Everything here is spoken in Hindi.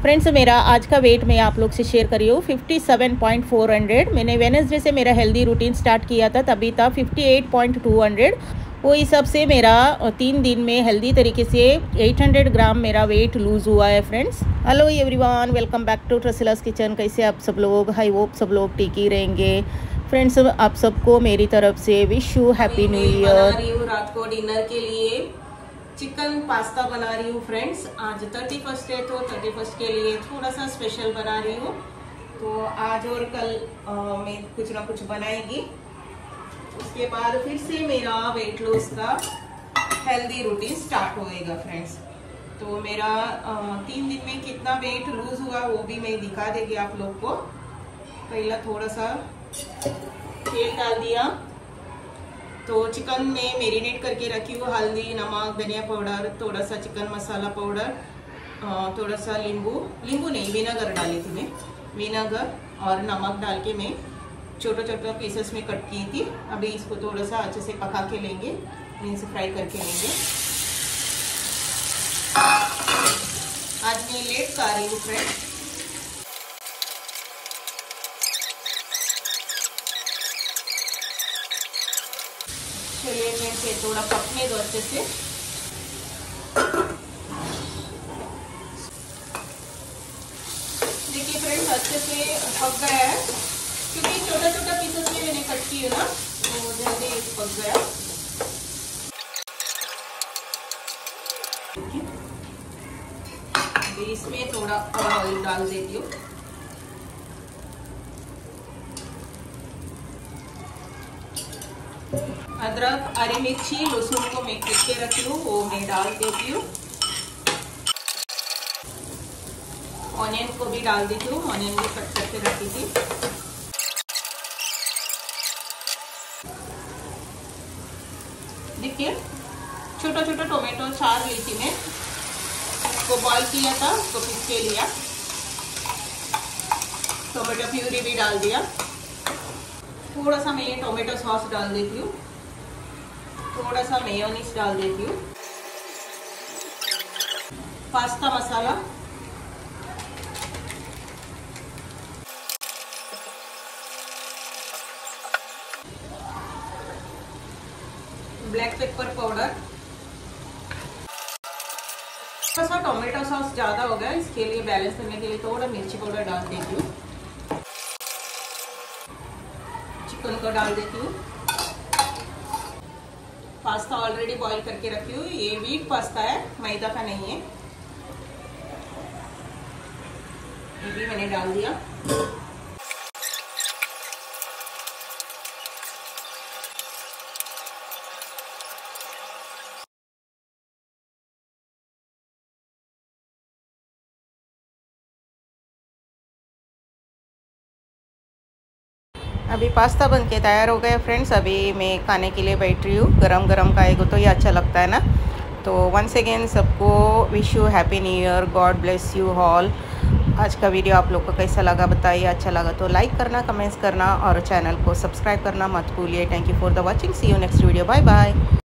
फ्रेंड्स मेरा आज का वेट मैं आप लोग से शेयर कर रही हूँ 57.400। मैंने वेडनेसडे से मेरा हेल्दी रूटीन स्टार्ट किया था, तभी था 58.200। वो हिसाब से मेरा 3 दिन में हेल्दी तरीके से 800 ग्राम मेरा वेट लूज़ हुआ है। Friends hello everyone, welcome back to ट्रसिलास किचन। कैसे आप सब लोग? आई होप सब लोग ठीक ही रहेंगे। फ्रेंड्स आप सबको मेरी तरफ से wish you happy new year. रात को डिनर के लिए चिकन पास्ता बना रही हूँ। फ्रेंड्स आज 31st है, तो 31st के लिए थोड़ा सा स्पेशल बना रही हूँ। तो आज और कल मैं कुछ ना कुछ बनाएगी। उसके बाद फिर से मेरा वेट लॉस का हेल्दी रूटीन स्टार्ट होएगा। फ्रेंड्स तो मेरा 3 दिन में कितना वेट लूज हुआ वो भी मैं दिखा देगी आप लोग को। पहला थोड़ा सा तेल डाल दिया, तो चिकन में मैरिनेट करके रखी हूँ। हल्दी, नमक, धनिया पाउडर, थोड़ा सा चिकन मसाला पाउडर, थोड़ा सा नींबू नहीं विनेगर डाली थी मैं। विनेगर और नमक डाल के मैं छोटा छोटा पीसेस में कट की थी। अभी इसको थोड़ा सा अच्छे से पका के लेंगे, इनसे फ्राई करके लेंगे। आज मैं लेट खा रही हूँ फ्रेंड्स। चलिए फ्रेंड्स ये थोड़ा पकने दो अच्छे से। देखिए फ्रेंड्स अच्छे से पक गया है, क्योंकि छोटा छोटा पीसेस में मैंने कट की है ना, तो जल्दी पक गया। अभी इसमें थोड़ा ऑयल डाल देती हूँ। अदरक, हरी मिर्ची, लहसुन को मैं पीस के रखी हूँ, वो मैं डाल देती हूँ। ऑनियन को भी डाल देती हूँ, ऑनियन भी कट करके रखी थी। देखिए छोटा छोटा टोमेटो 4 ली थी मैं, उसको बॉईल किया था, उसको पीस के लिया। टोमेटो प्यूरी भी डाल दिया। थोड़ा सा मैं टोमेटो सॉस डाल देती हूँ, थोड़ा सा मेयोनीज डाल देती हूँ। Pasta masala, black pepper powder. थोड़ा सा टोमेटो सॉस ज्यादा हो गया, इसके लिए बैलेंस करने के लिए थोड़ा मिर्ची पाउडर डाल देती हूँ। चिकन को डाल देती हूँ। पास्ता ऑलरेडी बॉईल करके रखी हूँ, ये व्हीट पास्ता है, मैदा का नहीं है। ये भी मैंने डाल दिया। अभी पास्ता बन के तैयार हो गया फ्रेंड्स। अभी मैं खाने के लिए बैठ रही हूँ। गरम गरम खाएगा तो ये अच्छा लगता है ना। तो वंस अगेन सबको wish you happy new year, god bless you all. आज का वीडियो आप लोग को कैसा लगा बताइए। अच्छा लगा तो लाइक करना, कमेंट्स करना और चैनल को सब्सक्राइब करना मत भूलिए। Thank you for the watching. See you next video. Bye bye.